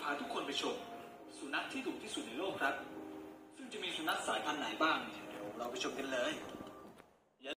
าทุกคนไปชมสุนัขที่ดุที่สุดในโลกครับซึ่งจะมีสุนัขสายพันธุ์ไหนบ้างเนี่ยเดี๋ยวเราไปชมกันเลย